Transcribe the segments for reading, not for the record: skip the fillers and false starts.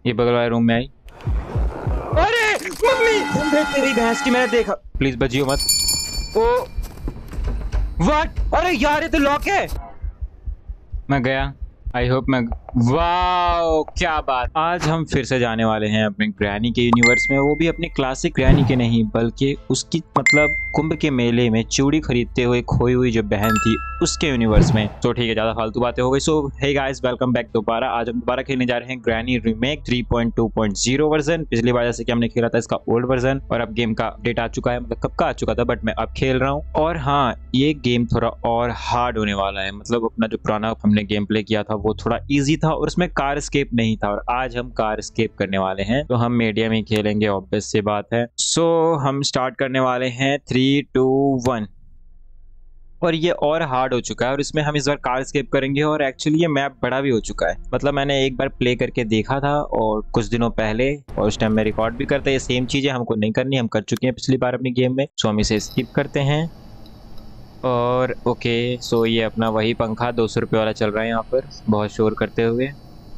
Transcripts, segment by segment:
ये बगल वाले रूम में आई। अरे मम्मी, तेरी भैंस की, मैंने देखा। प्लीज बजियो मत। ओ व्हाट, अरे यार ये तो लॉक है। मैं गया। आई होप मैं, वाओ क्या बात। आज हम फिर से जाने वाले हैं अपने ग्रैनी के यूनिवर्स में, वो भी अपनी क्लासिक ग्रैनी के नहीं बल्कि उसकी मतलब कुंभ के मेले में चूड़ी खरीदते हुए खोई हुई जो बहन थी उसके यूनिवर्स में। तो ठीक है, ज्यादा फालतू बातें हो गई। So hey guys, welcome back दोबारा। आज हम दोबारा खेलने जा रहे हैं ग्रैनी रीमेक 3.2.0 वर्जन। पिछली बार जैसे कि हमने खेला था इसका ओल्ड वर्जन, और अब गेम का अपडेट आ चुका है, मतलब कब का आ चुका था बट मैं अब खेल रहा हूँ। और हाँ, ये गेम थोड़ा और हार्ड होने वाला है। मतलब अपना जो पुराना हमने गेम प्ले किया था वो थोड़ा ईजी था और उसमें कार स्केप नहीं था, और आज हम कार स्केप करने वाले हैं। तो हम मीडियम ही खेलेंगे, ऑब्वियस सी बात है। सो हम स्टार्ट करने वाले हैं 3, 2, 1। और ये और हार्ड हो चुका है, और इसमें हम इस बार कार स्केप करेंगे। और एक्चुअली ये मैप बड़ा भी हो चुका है। मतलब मैंने एक बार प्ले करके देखा था और कुछ दिनों पहले, और उस टाइम मैं रिकॉर्ड भी करता। ये सेम चीजें हमको नहीं करनी, हम कर चुके हैं पिछली बार अपनी गेम में। सो हम इसे स्किप करते हैं। और ओके, सो ये अपना वही पंखा 200 रुपये वाला चल रहा है यहाँ पर, बहुत शोर करते हुए।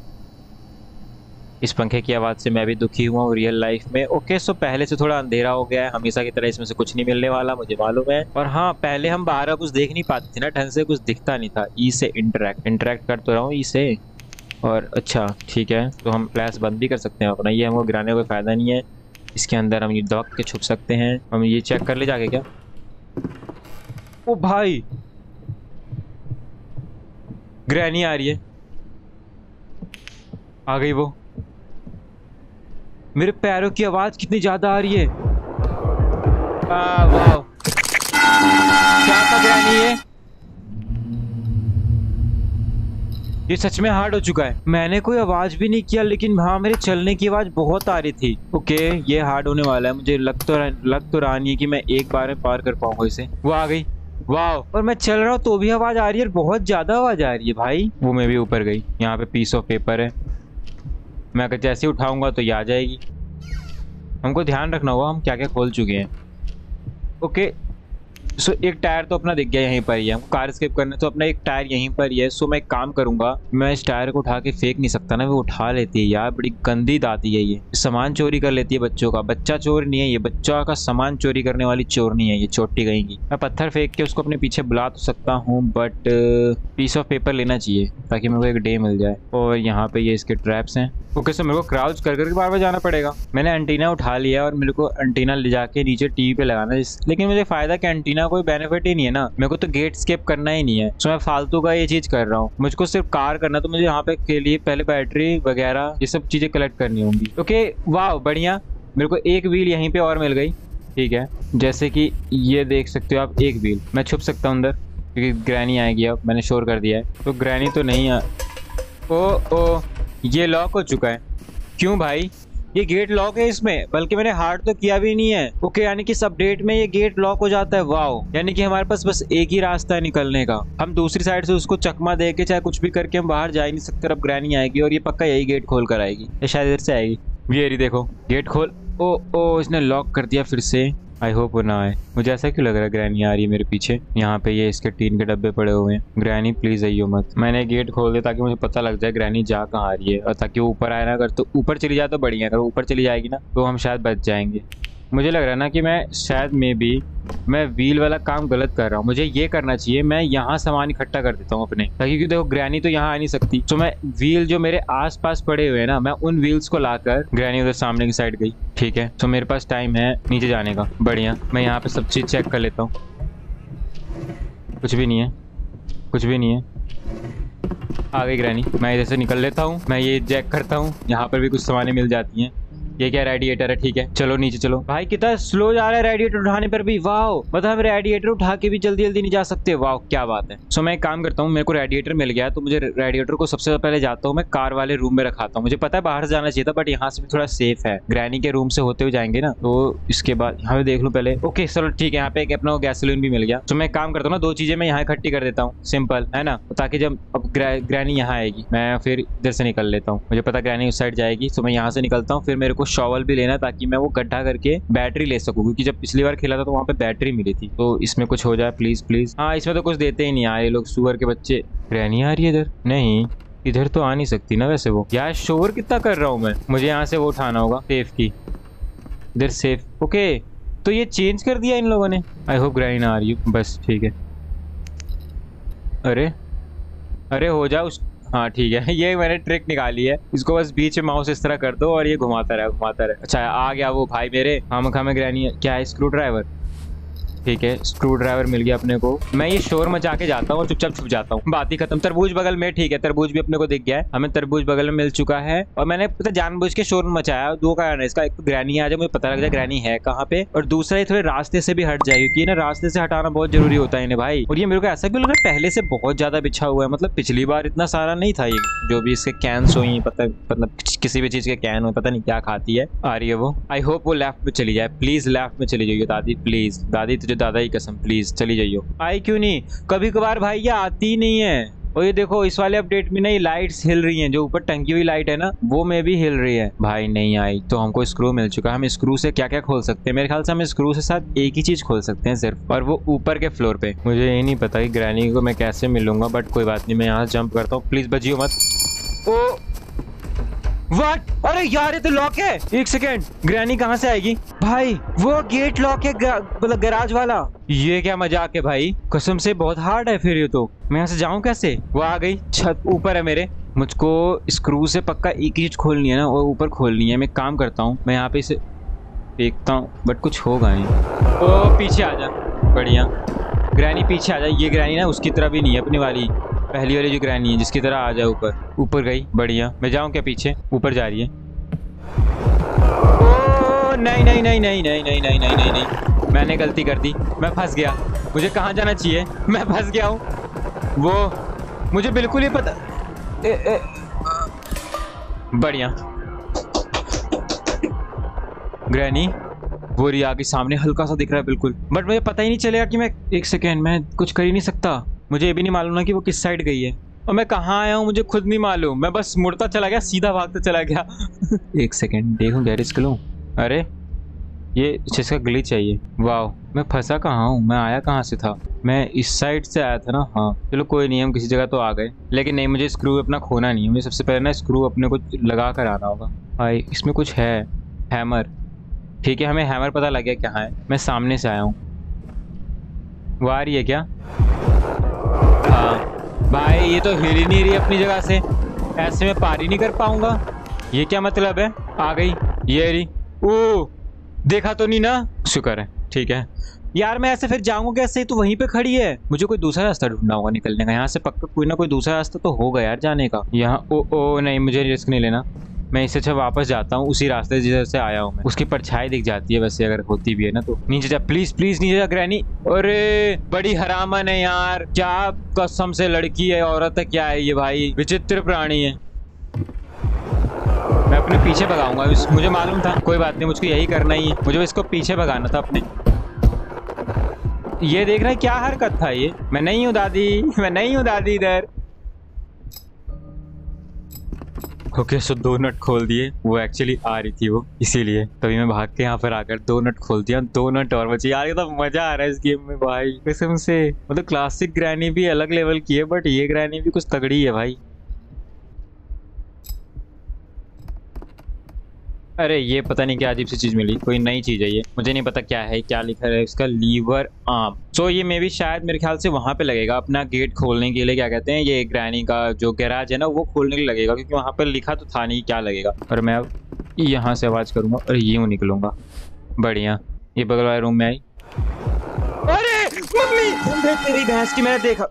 इस पंखे की आवाज़ से मैं भी दुखी हुआ हूँ रियल लाइफ में। ओके, सो पहले से थोड़ा अंधेरा हो गया है। हमेशा की तरह इसमें से कुछ नहीं मिलने वाला, मुझे मालूम है। और हाँ, पहले हम बाहर कुछ देख नहीं पाते थे ना, ढंग से कुछ दिखता नहीं था। ई से इंटरेक्ट कर तो रहा हूँ ई से। और अच्छा ठीक है, तो हम फ्लैश बंद भी कर सकते हैं अपना, ये हमको गिराने का कोई फायदा नहीं है। इसके अंदर हम ये दबक के छुप सकते हैं। हम ये चेक कर ले जाके क्या। ओ भाई, ग्रैनी आ रही है। आ गई वो। मेरे पैरों की आवाज कितनी ज्यादा आ रही है। वाह, क्या था ग्रैनी ये सच में हार्ड हो चुका है। मैंने कोई आवाज भी नहीं किया, लेकिन हाँ मेरे चलने की आवाज बहुत आ रही थी। ओके, ये हार्ड होने वाला है। मुझे लग तो रहा नहीं है कि मैं एक बार में पार कर पाऊंगा इसे। वो आ गई, वाह। और मैं चल रहा हूँ तो भी आवाज आ रही है, बहुत ज्यादा आवाज आ रही है भाई। वो मैं भी ऊपर गई। यहाँ पे पीस ऑफ पेपर है, मैं अगर जैसे उठाऊंगा तो ये आ जाएगी। हमको ध्यान रखना होगा हम क्या क्या खोल चुके हैं। ओके, सो एक टायर तो अपना दिख गया यहीं पर ही है। हमको कार स्केप करना है तो अपना एक टायर यहीं पर ही है। सो मैं एक काम करूंगा, मैं इस टायर को उठा के फेंक नहीं सकता ना, वो उठा लेती है यार। बड़ी गंदी दादी है ये, सामान चोरी कर लेती है बच्चों का। बच्चा चोर नहीं है ये, बच्चा का सामान चोरी करने वाली चोर नहीं है ये, चोटी गईगी। मैं पत्थर फेंक के उसको अपने पीछे बुला तो सकता हूँ, बट पीस ऑफ पेपर लेना चाहिए ताकि मेरे को एक डे मिल जाए। और यहाँ पे ये इसके ट्रैप्स हैं। ओके, सो मेरे को क्राउच कर करके बार बार जाना पड़ेगा। मैंने एंटीना उठा लिया और मेरे को एंटीना ले जाके नीचे टीवी पे लगाना है। लेकिन मुझे फायदा कि एंटीना कोई बेनिफिट ही नहीं है ना, मेरे को तो गेट स्केप करना ही नहीं है। सो मैं फालतू का ये चीज कर रहा हूँ। मुझको सिर्फ कार करना, तो मुझे यहाँ पे के लिए पहले बैटरी वगैरह ये सब चीजें कलेक्ट करनी होंगी। ओके, वाह बढ़िया। मेरे को एक व्हील यहीं पे और मिल गई। ठीक है, जैसे कि ये देख सकते हो आप, एक व्हील। मैं छुप सकता हूँ अंदर क्योंकि ग्रैनी आएगी। अब मैंने शोर कर दिया है तो ग्रैनी तो नहीं आ। ओ, ये लॉक हो चुका है। क्यों भाई, ये गेट लॉक है इसमें, बल्कि मैंने हार्ड तो किया भी नहीं है। ओके, यानी कि इस अपडेट में ये गेट लॉक हो जाता है। वाओ, यानी कि हमारे पास बस एक ही रास्ता है निकलने का। हम दूसरी साइड से उसको चकमा दे के चाहे कुछ भी करके हम बाहर जा ही नहीं सकते। अब ग्रैनी आएगी और ये पक्का यही गेट खोल कर आएगी, ये शायद इधर से आएगी। ये रही देखो, गेट खोल। ओ, इसने लॉक कर दिया फिर से। आई होप वो ना आए। मुझे ऐसा क्यों लग रहा है ग्रैनी आ रही है मेरे पीछे। यहाँ पे ये इसके टीन के डब्बे पड़े हुए हैं। ग्रैनी प्लीज आइयो मत। मैंने गेट खोल दिया ताकि मुझे पता लग जाए ग्रैनी जा कहाँ आ रही है, और ताकि वो ऊपर आए ना। अगर तो ऊपर चली जाए तो बढ़िया, अगर ऊपर चली जाएगी ना तो हम शायद बच जाएंगे। मुझे लग रहा है ना कि मैं शायद मैं व्हील वाला काम गलत कर रहा हूँ। मुझे ये करना चाहिए, मैं यहाँ सामान इकट्ठा कर देता हूँ अपने, ताकि क्योंकि देखो ग्रैनी तो यहाँ आ नहीं सकती। तो मैं व्हील जो मेरे आसपास पड़े हुए हैं ना, मैं उन व्हील्स को लाकर, ग्रैनी उधर सामने की साइड गई। ठीक है, तो मेरे पास टाइम है नीचे जाने का। बढ़िया, मैं यहाँ पे सब चीज़ चेक कर लेता हूँ। कुछ भी नहीं है, कुछ भी नहीं है। आ गई ग्रैनी, मैं इधर से निकल लेता हूँ। मैं ये चेक करता हूँ, यहाँ पर भी कुछ सामानें मिल जाती हैं। ये क्या रेडिएटर है, ठीक है चलो नीचे चलो। भाई कितना स्लो जा रहा है रेडिएटर उठाने पर भी। वाह, मतलब हम रेडिएटर उठा के भी जल्दी जल्दी नहीं जा सकते। वाह क्या बात है। सो मैं एक काम करता हूँ, मेरे को रेडिएटर मिल गया तो मुझे रेडिएटर को सबसे पहले जाता हूँ मैं कार वाले रूम में रखाता हूँ। मुझे पता है बाहर से जाना चाहिए था, बट यहाँ से भी थोड़ा सेफ है। ग्रैनी के रूम से होते हुए जाएंगे ना, तो इसके बाद यहाँ पे देख लूँ पहले। ओके चलो ठीक है, यहाँ पे एक अपना गैसोलीन भी मिल गया। तो मैं काम करता हूँ ना, दो चीजें मैं यहाँ इकट्ठी कर देता हूँ, सिंपल है ना, ताकि जब अब ग्रैनी यहाँ आएगी मैं फिर इधर से निकल लेता हूँ। मुझे पता ग्रैनी उस साइड जाएगी, तो मैं यहाँ से निकलता हूँ। फिर मेरे को शॉवल भी लेना ताकि मैं वो गड्ढा करके बैटरी ले सकूं, क्योंकि जब पिछली बार खेला था तो वहाँ पे बैटरी मिली थी। तो इसमें कुछ हो जाए प्लीज प्लीज। हाँ, इसमें तो कुछ देते ही नहीं यार ये लोग, सुअर के बच्चे। ग्रैनी आ रही है इधर? नहीं, इधर तो आ नहीं सकती ना वैसे वो। यार शोर कितना कर रहा हूँ मैं। मुझे यहाँ से वो उठाना होगा सेफ की। इधर सेफ। ओके तो ये चेंज कर दिया इन लोगों ने। आई होप ग्रैनी ना आ रही हो। बस ठीक है। अरे अरे हो जा उस। हाँ ठीक है ये मैंने ट्रिक निकाली है। इसको बस बीच में माउस इस तरह कर दो और ये घुमाता रहे घुमाता रहे। अच्छा आ गया वो भाई मेरे। हम खामे ग्रैनी है। क्या है? Screw driver. ठीक है स्क्रू ड्राइवर मिल गया अपने को। मैं ये शोर मचा के जाता हूँ और चुपचाप छुप जाता हूँ। बात ही खत्म। तरबूज बगल में। ठीक है तरबूज भी अपने को दिख गया है। हमें तरबूज बगल में मिल चुका है और मैंने पता जानबूझ के शोर मचाया। दो कारण है इसका। एक तो ग्रैनी आ जाए मुझे पता लग जाए ग्रैनी है कहाँ पे, और दूसरा ये थोड़े रास्ते से भी हट जाए क्योंकि ना रास्ते से हटाना बहुत जरूरी होता है इन्हें भाई। और ये मेरे को ऐसा क्यों लग रहा है पहले से बहुत ज्यादा बिछा हुआ है। मतलब पिछली बार इतना सारा नहीं था ये। जो भी इसके कैंस हुई पता मतलब किसी भी चीज के कैन हो पता नहीं क्या खाती है। आ रही है वो। आई होप वो लेफ्ट में चली जाए। प्लीज लेफ्ट में चली जाइए दादी प्लीज। दादी तुझे दादा की कसम प्लीज चली जाइयो। आई क्यों नहीं? कभी कभार भाई ये आती ही नहीं है। और ये देखो इस वाले अपडेट में ना ये लाइट्स हिल रही हैं। जो ऊपर टंकी हुई लाइट है ना वो में भी हिल रही है। भाई नहीं आई तो हमको स्क्रू मिल चुका है। हम स्क्रू से क्या क्या खोल सकते हैं? मेरे ख्याल से हम स्क्रू से साथ एक ही चीज खोल सकते हैं सिर्फ, और वो ऊपर के फ्लोर पे। मुझे ये नहीं पता कि ग्रैनी को मैं कैसे मिलूंगा, बट कोई बात नहीं मैं यहाँ जंप करता हूँ। प्लीज बजियो मत। Oh what? अरे यार ये तो लॉक है। एक सेकेंड ग्रैनी कहाँ से आएगी भाई? वो गेट लॉक है मतलब गैराज वाला। ये क्या मजाक है भाई? कसम से बहुत हार्ड है फिर ये तो। मैं यहाँ से जाऊँ कैसे? वो आ गई छत ऊपर है मेरे। मुझको स्क्रू से पक्का एक ही चीज खोलनी है ना, वो ऊपर खोलनी है। मैं काम करता हूँ मैं यहाँ पे इसे देखता हूँ बट कुछ होगा नहीं। ओ पीछे आ जा। बढ़िया ग्रैनी पीछे आ जा। ये ग्रैनी ना उसकी तरह भी नहीं है अपनी वाली पहली वाली जो ग्रैनी है जिसकी तरह आ जाए ऊपर। ऊपर गई। बढ़िया। मैं जाऊं क्या पीछे? ऊपर जा रही है। ओ नहीं नहीं नहीं नहीं नहीं नहीं नहीं नहीं नहीं नहीं मैंने गलती कर दी। मैं फंस गया। मुझे कहाँ जाना चाहिए? मैं फंस गया हूँ। वो मुझे बिल्कुल ही पता। बढ़िया ग्रैनी वो रिया के सामने हल्का सा दिख रहा है बिल्कुल, बट मुझे पता ही नहीं चलेगा कि मैं एक सेकेंड मैं कुछ कर ही नहीं सकता। मुझे ये भी नहीं मालूम ना कि वो किस साइड गई है और मैं कहाँ आया हूँ मुझे खुद नहीं मालूम। मैं बस मुड़ता चला गया सीधा भागता चला गया। एक सेकेंड देखूँ गैरेज के लूँ। अरे ये इसका ग्लिच चाहिए। वाह मैं फंसा कहाँ हूँ? मैं आया कहाँ से था? मैं इस साइड से आया था ना। हाँ चलो कोई नहीं हम किसी जगह तो आ गए, लेकिन नहीं मुझे स्क्रू अपना खोना नहीं है। मुझे सबसे पहले ना स्क्रू अपने को लगा कर आना होगा। भाई इसमें कुछ है। हैमर। ठीक है हमें हैमर पता लग गया कहाँ है। मैं सामने से आया हूँ। वो आ रही है क्या? हाँ भाई ये तो हिल ही नहीं रही अपनी जगह से। ऐसे में पार ही नहीं कर पाऊंगा। ये क्या मतलब है? आ गई ये रही। ओ देखा तो नहीं ना? शुक्र है। ठीक है यार मैं ऐसे फिर जाऊंगा कैसे? तो वहीं पे खड़ी है। मुझे कोई दूसरा रास्ता ढूंढना होगा निकलने का। यहाँ से पक्का कोई ना कोई दूसरा रास्ता तो होगा यार जाने का। यहाँ ओ नहीं मुझे रिस्क नहीं लेना। मैं इससे अच्छा वापस जाता हूँ उसी रास्ते जिधर से आया हूँ मैं। उसकी परछाई दिख जाती है वैसे अगर होती भी है ना तो। नीचे जा प्लीज प्लीज नीचे जा ग्रैनी। अरे बड़ी हरामन है यार। क्या कसम से लड़की है औरत है क्या है ये भाई? विचित्र प्राणी है। मैं अपने पीछे भगाऊंगा। मुझे मालूम था। कोई बात नहीं मुझको यही करना ही है। मुझे इसको पीछे भगाना था अपने। ये देख रहे क्या हरकत था ये? मैं नहीं हूँ दादी मैं नहीं हूँ दादी इधर। ओके सो 2 नट खोल दिए। वो एक्चुअली आ रही थी वो इसीलिए तभी मैं भाग के यहाँ पर आकर 2 नट खोल दिया। 2 नट और बचे यार। ये तो मजा आ रहा है इस गेम में भाई कसम से। मतलब क्लासिक ग्रैनी भी अलग लेवल की है बट ये ग्रैनी भी कुछ तगड़ी है भाई। अरे ये पता नहीं क्या अजीब सी चीज मिली। कोई नई चीज है ये। मुझे नहीं पता क्या है क्या लिखा है इसका। Liver arm. सो ये मे भी शायद मेरे ख्याल से वहां पे लगेगा अपना गेट खोलने के लिए। क्या कहते हैं ये ग्रैनी का जो गैराज है ना वो खोलने के लिए लगेगा क्योंकि वहां पर लिखा तो था नहीं क्या लगेगा। और मैं अब यहाँ से आवाज करूंगा और यूं निकलूंगा। बढ़िया ये बगल वाले रूम में आई। अरे मम्मी तेरी भैंस की मैंने देखा।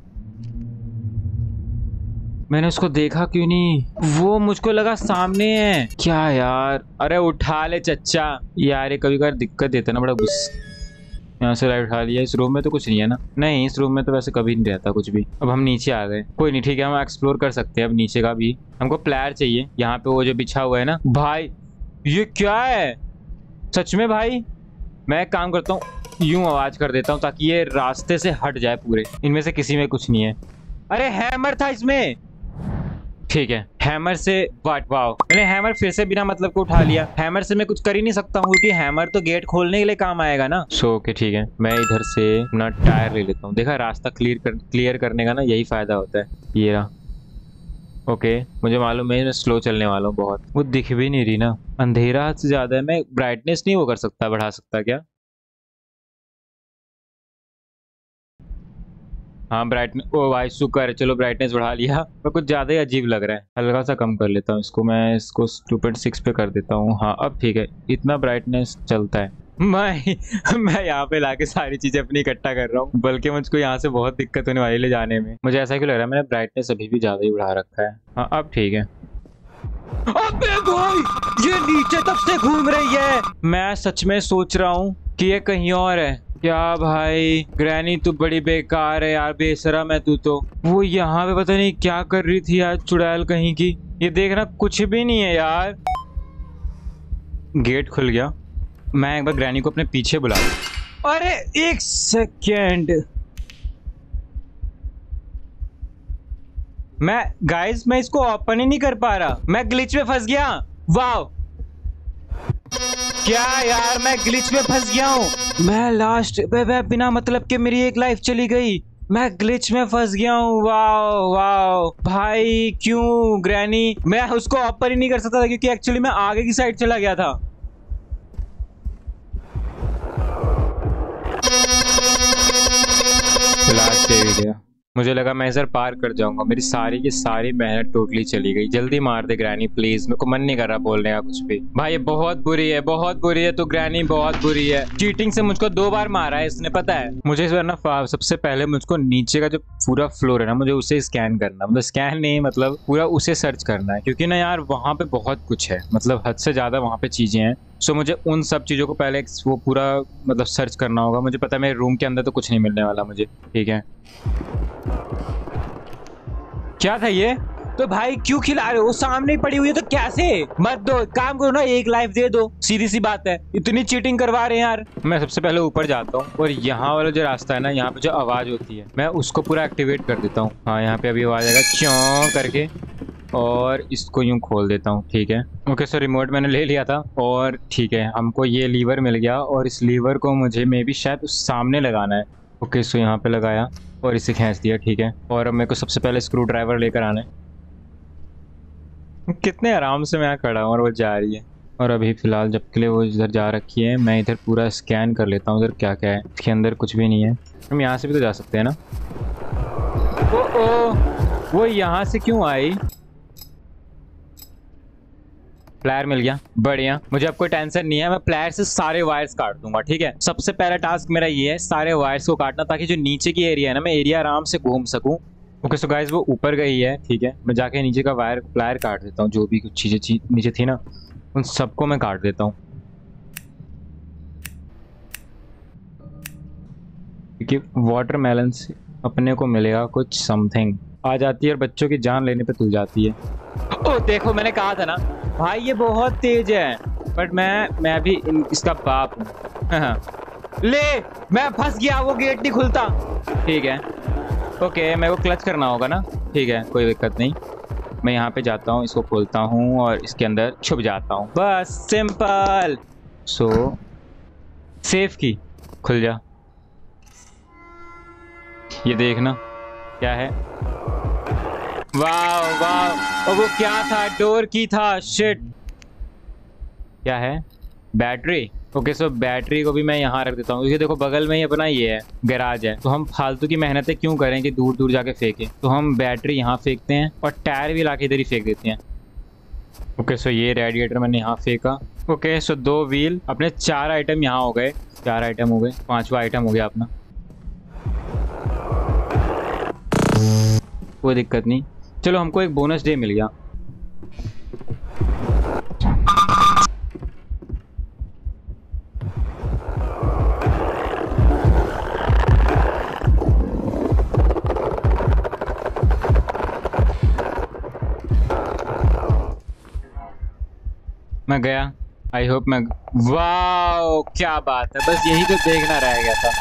मैंने उसको देखा क्यों नहीं? वो मुझको लगा सामने है क्या यार? अरे उठा ले चच्चा। यार ये कभी कभार दिक्कत देता ना बड़ा गुस्सा। यहाँ से लाइट उठा लिया। इस रूम में तो कुछ नहीं है ना? नहीं इस रूम में तो वैसे कभी नहीं रहता कुछ भी। अब हम नीचे आ गए। कोई नहीं ठीक है हम एक्सप्लोर कर सकते हैं अब नीचे का भी। हमको प्लेयर चाहिए। यहाँ पे वो जो बिछा हुआ है ना भाई ये क्या है सच में भाई? मैं एक काम करता हूँ यूं आवाज कर देता हूँ ताकि ये रास्ते से हट जाए पूरे। इनमें से किसी में कुछ नहीं है। अरे हैमर था इसमें। ठीक है हैमर से वाट वाओ मैंने हैमर फिर से बिना मतलब को उठा लिया। हैमर से मैं कुछ कर ही नहीं सकता हूँ क्योंकि हैमर तो गेट खोलने के लिए काम आएगा ना। सो ओके ठीक है मैं इधर से अपना टायर ले लेता हूँ। देखा रास्ता क्लियर करने का ना यही फायदा होता है। ये रहा। ओके मुझे मालूम है मैं स्लो चलने वाला हूँ बहुत। वो दिख भी नहीं रही ना, अंधेरा हद से ज्यादा है। मैं ब्राइटनेस नहीं वो कर सकता, बढ़ा सकता क्या? हाँ ब्राइटनेस, ओ भाई शुक्र है, चलो ब्राइटनेस बढ़ा लिया। पर कुछ ज्यादा ही अजीब लग रहा है, हल्का सा कम कर लेता हूँ इसको। मैं इसको 2.6 पे कर देता हूँ। हाँ अब ठीक है, इतना ब्राइटनेस चलता है। मैं यहाँ पे लाके सारी चीजें अपनी इकट्ठा कर रहा हूँ, बल्कि मुझको यहाँ से बहुत दिक्कत होने वाली है ले जाने में। मुझे ऐसा क्यों लग रहा है मैंने ब्राइटनेस अभी भी ज्यादा ही बढ़ा रखा है। हाँ अब ठीक है। अबे भाई ये नीचे तक से घूम रही है। मैं सच में सोच रहा हूँ कि ये कहीं और है क्या। भाई ग्रैनी तू बड़ी बेकार है यार, बेशरम है तू तो। वो यहाँ पे पता नहीं क्या कर रही थी यार, चुड़ैल कहीं की। ये देखना कुछ भी नहीं है यार। गेट खुल गया। मैं एक बार ग्रैनी को अपने पीछे बुला लूं। अरे एक सेकेंड, मैं इसको ओपन ही नहीं कर पा रहा। मैं ग्लिच में फंस गया। वाह क्या यार, मैं ग्लिच में फंस गया हूँ। मैं लास्ट बिना मतलब के मेरी एक लाइफ चली गई। मैं ग्लिच में फंस गया हूँ। वाओ वाओ भाई, क्यों ग्रैनी? मैं उसको ओपन ही नहीं कर सकता था क्योंकि एक्चुअली मैं आगे की साइड चला गया था। लास्ट डे भी गया। मुझे लगा मैं इधर पार कर जाऊंगा, मेरी सारी की सारी मेहनत टोटली चली गई। जल्दी मार दे ग्रैनी प्लीज, मेरे को मन नहीं कर रहा बोलने का कुछ भी। भाई ये बहुत बुरी है, बहुत बुरी है। तो ग्रैनी बहुत बुरी है, चीटिंग से मुझको 2 बार मारा है इसने, पता है। मुझे इस बार ना सबसे पहले मुझको नीचे का जो पूरा फ्लोर है ना, मुझे उसे स्कैन करना। मतलब स्कैन नहीं, मतलब पूरा उसे सर्च करना है, क्योंकि ना यार वहाँ पे बहुत कुछ है, मतलब हद से ज्यादा वहाँ पे चीजें हैं। सो मुझे उन सब चीजों को पहले वो पूरा मतलब सर्च करना होगा। मुझे पता है मेरे रूम के अंदर तो कुछ नहीं मिलने वाला मुझे, ठीक है। क्या था ये? तो भाई क्यों खिला रहे हो? सामने ही पड़ी हुई है तो कैसे? मत दो, काम करो ना, एक लाइफ दे दो, सीधी सी बात है। इतनी चीटिंग करवा रहे हैं यार। मैं सबसे पहले ऊपर जाता हूँ और यहाँ वाला जो रास्ता है ना, यहाँ पे जो आवाज होती है मैं उसको पूरा एक्टिवेट कर देता हूँ। हाँ यहाँ पे अभी आवाज आएगा च्यों करके, और इसको यूं खोल देता हूँ, ठीक है। ओके सो रिमोट मैंने ले लिया था और ठीक है, हमको ये लीवर मिल गया और इस लीवर को मुझे मे बी शायद उस सामने लगाना है। ओके सो यहाँ पे लगाया और इसे खींच दिया, ठीक है। और अब मेरे को सबसे पहले स्क्रू ड्राइवर लेकर आना है। कितने आराम से मैं यहाँ खड़ा हूँ और वो जा रही है। और अभी फिलहाल जब के लिए वो इधर जा रखी है, मैं इधर पूरा स्कैन कर लेता हूँ इधर क्या क्या है। इसके अंदर कुछ भी नहीं है। हम यहाँ से भी तो जा सकते हैं ना। वो यहाँ से क्यों आई? प्लेयर मिल गया, बढ़िया। मुझे अब कोई टेंशन नहीं है, मैं प्लेयर से सारे वायर्स काट दूंगा, ठीक है। सबसे पहला टास्क मेरा ये है, सारे वायर्स को काटना, ताकि जो नीचे की एरिया है ना, मैं एरिया आराम से घूम सकूं। ओके सो गाइस वो ऊपर गई है, ठीक है। मैं जाके नीचे का प्लेयर काट देता हूँ। जो भी कुछ चीजें नीचे थी ना, उन सबको मैं काट देता हूँ, क्योंकि वाटरमेलन से अपने को मिलेगा कुछ समथिंग। आ जाती है और बच्चों की जान लेने पे तुल जाती है। ओ देखो, मैंने कहा था ना भाई ये बहुत तेज है, बट मैं भी इसका बाप हूँ। ले, मैं फंस गया, वो गेट नहीं खुलता, ठीक है। ओके मेरे को क्लच करना होगा ना, ठीक है, कोई दिक्कत नहीं। मैं यहाँ पे जाता हूँ, इसको खोलता हूँ और इसके अंदर छुप जाता हूँ, बस सिंपल। सो सेफ की खुल जा। ये देखना क्या है। वाह वाह, और वो क्या था? डोर की था, शिट। क्या है? बैटरी। ओके सो बैटरी को भी मैं यहाँ रख देता हूँ, क्योंकि देखो बगल में ही अपना ये है गैराज है, तो हम फालतू की मेहनतें क्यों करें कि दूर दूर जाके फेंके। तो हम बैटरी यहाँ फेंकते हैं और टायर भी लाके इधर ही फेंक देते हैं। ओके सो ये रेडिएटर मैंने यहाँ फेंका। ओके सो 2 व्हील, अपने 4 आइटम यहाँ हो गए, 4 आइटम हो गए, 5वां आइटम हो गया अपना। कोई दिक्कत नहीं, चलो हमको एक बोनस डे मिल गया। मैं गया, आई होप मैं, वाओ क्या बात है, बस यही तो देखना रह गया था।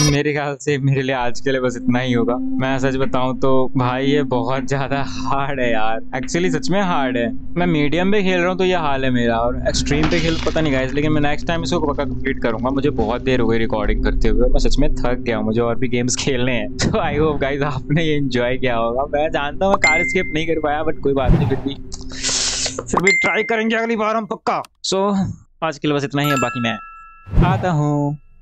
मेरे ख्याल से मेरे लिए आज के लिए बस इतना ही होगा। मैं सच बताऊं तो भाई ये बहुत ज्यादा हार्ड है यार, एक्चुअली सच में हार्ड है। मैं मीडियम पे खेल रहा हूँ तो ये हाल है मेरा, और एक्सट्रीम पे खेल पता नहीं गाइस, लेकिन मैं नेक्स्ट टाइम इसको पक्का कंप्लीट करूंगा। मुझे बहुत देर हो गई रिकॉर्डिंग करते हुए, मैं सच में थक गया हूँ, मुझे और भी गेम्स खेलने हैं। तो आई होप गाइस आपने ये एंजॉय किया होगा। मैं जानता हूँ मैं कार स्किप नहीं कर पाया, बट कोई बात नहीं, फिर भी ट्राई करेंगे अगली बार हम पक्का। सो आज के लिए बस इतना ही है, बाकी मैं आता हूँ।